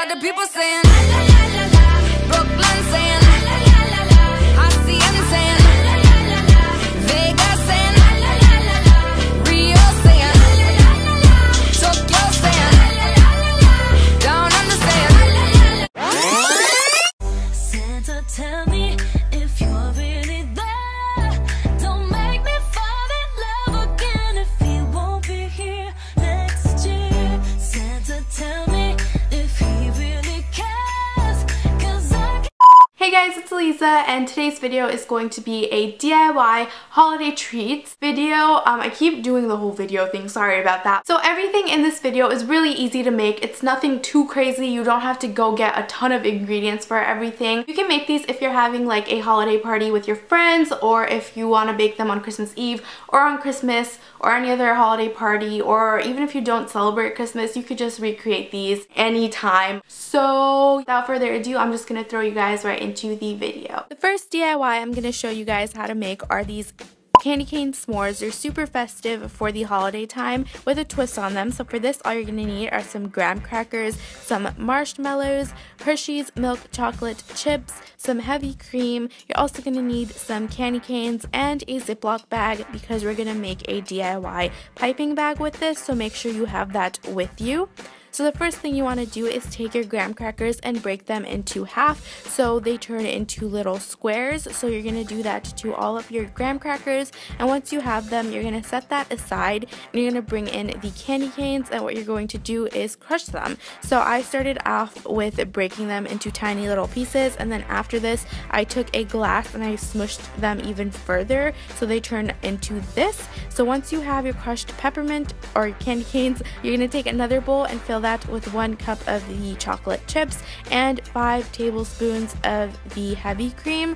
got the people saying la la la la la. Brooklyn saying la la la la la. ASEAN saying la la la la la. Vegas saying la la la la la. Rio saying la la la la la. Tokyo saying la la la la la. Down under saying la la la la. Santa, tell me if you're really there. Don't make me fall in love again if he won't be here next year. Santa, tell me if he really cares, 'cause I can. Hey guys, it's Aliza, and today's video is going to be a DIY holiday treats video. I keep doing the whole video thing, sorry about that. So everything in this video is really easy to make. It's nothing too crazy. You don't have to go get a ton of ingredients for everything. You can make these if you're having like a holiday party with your friends, or if you want to bake them on Christmas Eve or on Christmas or any other holiday party, or even if you don't celebrate Christmas, you could just recreate these anytime. So without further ado, I'm just gonna throw you guys right into the video. The first DIY I'm gonna show you guys how to make are these candy cane s'mores. They're super festive for the holiday time with a twist on them. So for this, all you're gonna need are some graham crackers, some marshmallows, Hershey's milk chocolate chips, some heavy cream. You're also gonna need some candy canes and a Ziploc bag because we're gonna make a DIY piping bag with this, so make sure you have that with you. So the first thing you want to do is take your graham crackers and break them into half so they turn into little squares. So you're going to do that to all of your graham crackers, and once you have them, you're going to set that aside and you're going to bring in the candy canes, and what you're going to do is crush them. So I started off with breaking them into tiny little pieces, and then after this I took a glass and I smushed them even further so they turn into this. So once you have your crushed peppermint or candy canes, you're going to take another bowl and fill that with 1 cup of the chocolate chips and 5 tablespoons of the heavy cream.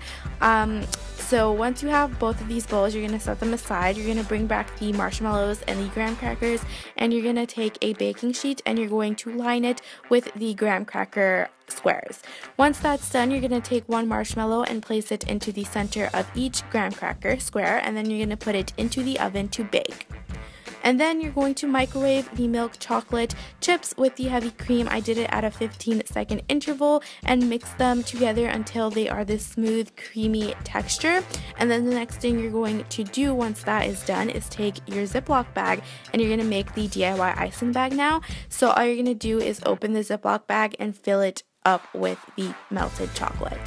So once you have both of these bowls, you're going to set them aside. You're going to bring back the marshmallows and the graham crackers, and you're going to take a baking sheet and you're going to line it with the graham cracker squares. Once that's done, you're going to take 1 marshmallow and place it into the center of each graham cracker square, and then you're going to put it into the oven to bake. And then you're going to microwave the milk chocolate chips with the heavy cream. I did it at a 15-second interval and mix them together until they are this smooth, creamy texture. And then the next thing you're going to do once that is done is take your Ziploc bag and you're going to make the DIY icing bag now. So all you're going to do is open the Ziploc bag and fill it up with the melted chocolate.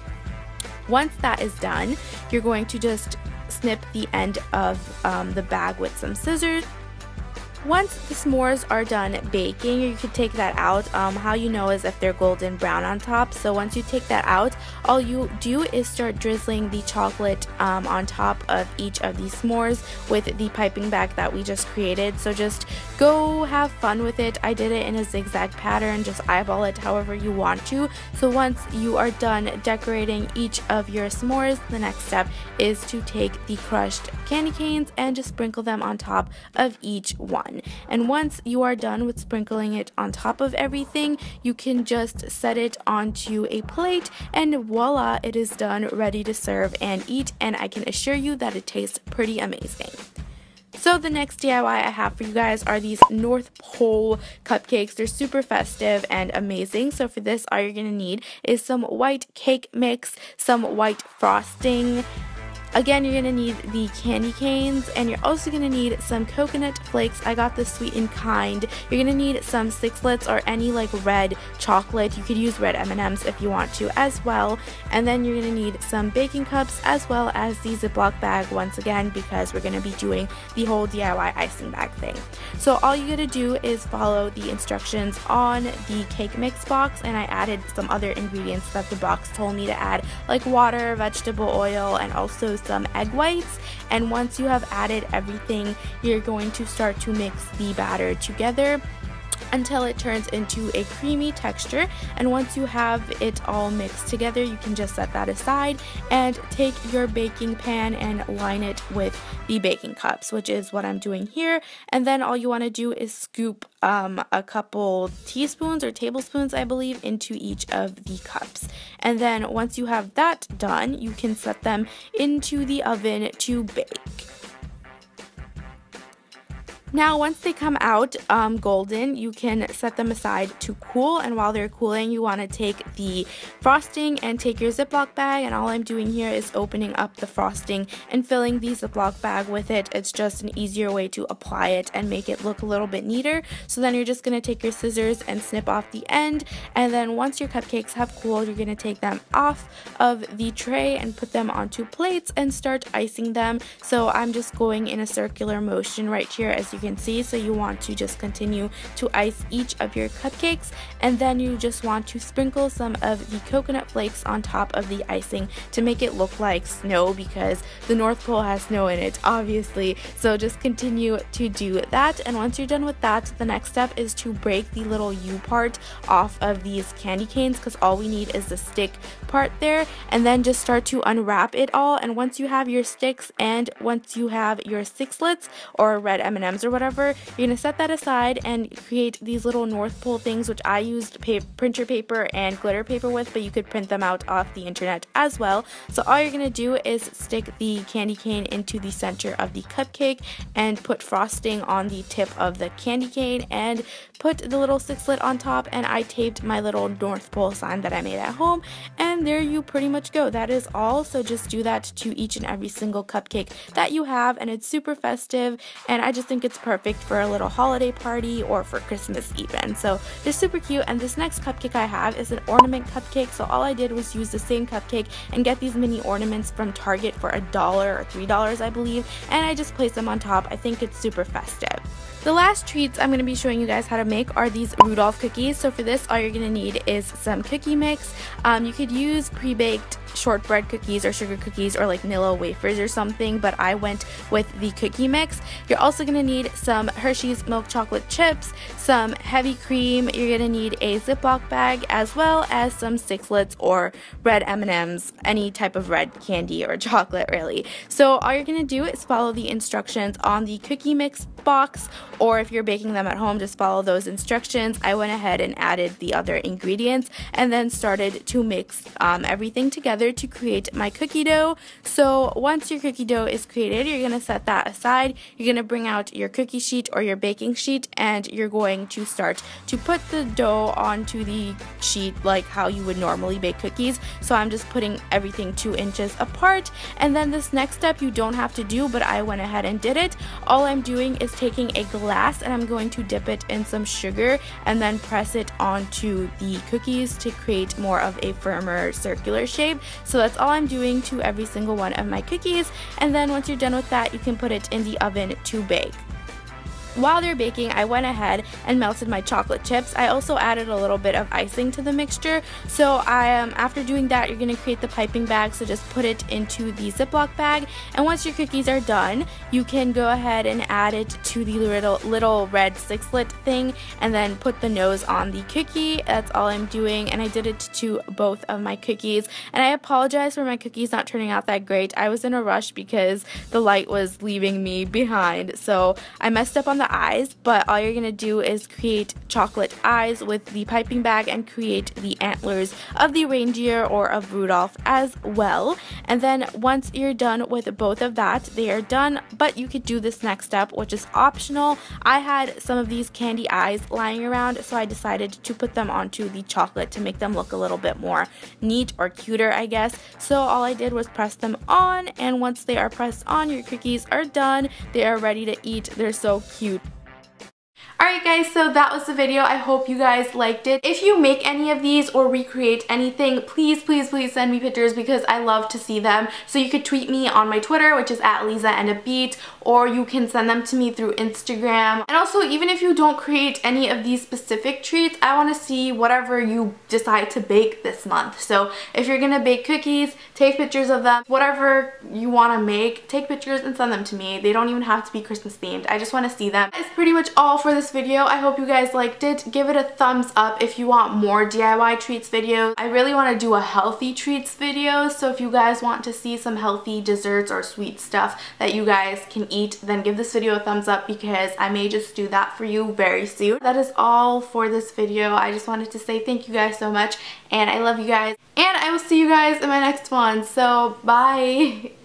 Once that is done, you're going to just snip the end of the bag with some scissors. Once the s'mores are done baking, you could take that out. How you know is if they're golden brown on top. So once you take that out, all you do is start drizzling the chocolate on top of each of these s'mores with the piping bag that we just created. So just go have fun with it. I did it in a zigzag pattern, just eyeball it however you want to. So once you are done decorating each of your s'mores, the next step is to take the crushed candy canes and just sprinkle them on top of each one. And once you are done with sprinkling it on top of everything, you can just set it onto a plate, and voila, it is done, ready to serve and eat, and I can assure you that it tastes pretty amazing. So the next DIY I have for you guys are these North Pole cupcakes. They're super festive and amazing. So for this, all you're going to need is some white cake mix, some white frosting. Again, you're going to need the candy canes, and you're also going to need some coconut flakes. I got the sweetened kind. You're going to need some sixlets or any like red chocolate. You could use red M&Ms if you want to as well. And then you're going to need some baking cups as well as the Ziploc bag once again, because we're going to be doing the whole DIY icing bag thing. So all you got to do is follow the instructions on the cake mix box, and I added some other ingredients that the box told me to add, like water, vegetable oil, and also some egg whites. And once you have added everything, you're going to start to mix the batter together until it turns into a creamy texture. And once you have it all mixed together, you can just set that aside and take your baking pan and line it with the baking cups, which is what I'm doing here. And then all you want to do is scoop a couple teaspoons or tablespoons, I believe, into each of the cups. And then once you have that done, you can set them into the oven to bake. Now once they come out golden, you can set them aside to cool, and while they're cooling you want to take the frosting and take your Ziploc bag, and all I'm doing here is opening up the frosting and filling the Ziploc bag with it. It's just an easier way to apply it and make it look a little bit neater. So then you're just going to take your scissors and snip off the end, and then once your cupcakes have cooled you're going to take them off of the tray and put them onto plates and start icing them. So I'm just going in a circular motion right here, as you can see. So you want to just continue to ice each of your cupcakes, and then you just want to sprinkle some of the coconut flakes on top of the icing to make it look like snow, because the North Pole has snow in it obviously. So just continue to do that, and once you're done with that, the next step is to break the little U part off of these candy canes, because all we need is the stick part there, and then just start to unwrap it all. And once you have your sticks and once you have your sixlets or red M&Ms or whatever, you're gonna set that aside and create these little North Pole things, which I used printer paper and glitter paper with, but you could print them out off the internet as well. So all you're gonna do is stick the candy cane into the center of the cupcake and put frosting on the tip of the candy cane and put the little sixlet on top, and I taped my little North Pole sign that I made at home, and there you pretty much go. That is all. So just do that to each and every single cupcake that you have, and it's super festive, and I just think it's perfect for a little holiday party or for Christmas even. So they're super cute. And this next cupcake I have is an ornament cupcake. So all I did was use the same cupcake and get these mini ornaments from Target for $1 or $3 I believe, and I just placed them on top. I think it's super festive. The last treats I'm going to be showing you guys how to make are these Rudolph cookies. So for this, all you're going to need is some cookie mix. You could use pre-baked shortbread cookies or sugar cookies or like Nilla wafers or something, but I went with the cookie mix. You're also going to need some Hershey's milk chocolate chips, some heavy cream. You're going to need a Ziploc bag, as well as some sixlets or red M&Ms, any type of red candy or chocolate really. So all you're going to do is follow the instructions on the cookie mix box, or if you're baking them at home, just follow those instructions. I went ahead and added the other ingredients and then started to mix everything together to create my cookie dough. So once your cookie dough is created, you're going to set that aside. You're going to bring out your cookie sheet or your baking sheet, and you're going to start to put the dough onto the sheet like how you would normally bake cookies. So I'm just putting everything 2 inches apart, and then this next step you don't have to do, but I went ahead and did it. All I'm doing is taking a glass and I'm going to dip it in some sugar and then press it onto the cookies to create more of a firmer circular shape. So that's all I'm doing to every single one of my cookies, and then once you're done with that, you can put it in the oven to bake. While they're baking, I went ahead and melted my chocolate chips. I also added a little bit of icing to the mixture. So after doing that, you're going to create the piping bag. So just put it into the Ziploc bag, and once your cookies are done, you can go ahead and add it to the little red sixlet thing, and then put the nose on the cookie. That's all I'm doing, and I did it to both of my cookies. And I apologize for my cookies not turning out that great. I was in a rush because the light was leaving me behind, so I messed up on the eyes, but all you're gonna do is create chocolate eyes with the piping bag and create the antlers of the reindeer or of Rudolph as well. And then once you're done with both of that, they are done, but you could do this next step, which is optional. I had some of these candy eyes lying around, so I decided to put them onto the chocolate to make them look a little bit more neat or cuter, I guess. So all I did was press them on, and once they are pressed on, your cookies are done. They are ready to eat. They're so cute. Alright guys, so that was the video. I hope you guys liked it. If you make any of these or recreate anything, please send me pictures because I love to see them. So you could tweet me on my Twitter, which is @LeezaAndABeat, or you can send them to me through Instagram. And also, even if you don't create any of these specific treats, I want to see whatever you decide to bake this month. So if you're gonna bake cookies, take pictures of them. Whatever you want to make, take pictures and send them to me. They don't even have to be Christmas themed. I just want to see them. That's pretty much all for this video. I hope you guys liked it. Give it a thumbs up if you want more DIY treats videos. I really want to do a healthy treats video, so if you guys want to see some healthy desserts or sweet stuff that you guys can eat, then give this video a thumbs up because I may just do that for you very soon. That is all for this video. I just wanted to say thank you guys so much, and I love you guys, and I will see you guys in my next one. So bye.